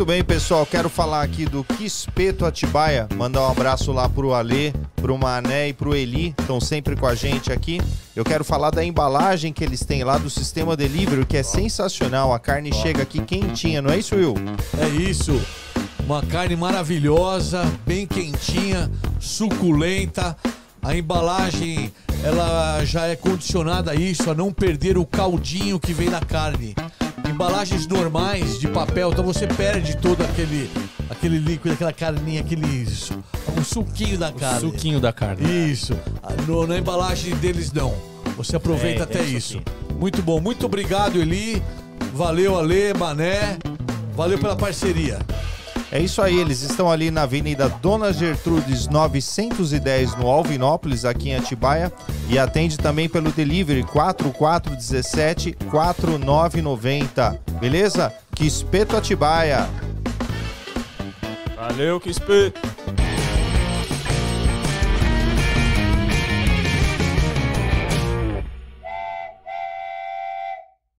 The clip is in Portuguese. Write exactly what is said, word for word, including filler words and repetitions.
Muito bem, pessoal, quero falar aqui do Quispeto Atibaia, mandar um abraço lá pro Alê, pro Mané e pro Eli, estão sempre com a gente aqui. Eu quero falar da embalagem que eles têm lá do sistema delivery, que é sensacional, a carne chega aqui quentinha, não é isso, Will? É isso, uma carne maravilhosa, bem quentinha, suculenta. A embalagem, ela já é condicionada a isso, a não perder o caldinho que vem na carne. Embalagens normais de papel, então você perde todo aquele, aquele líquido, aquela carninha, aquele um suquinho da carne. O suquinho da carne. Isso. No, na embalagem deles não. Você aproveita É, até é isso. isso Muito bom. Muito obrigado, Eli. Valeu, Alê, Mané. Valeu pela parceria. É isso aí, eles estão ali na Avenida Dona Gertrudes novecentos e dez, no Alvinópolis, aqui em Atibaia, e atende também pelo delivery quatro quatro um sete, quatro nove nove zero, beleza? Quispeto Atibaia. Valeu, Quispeto.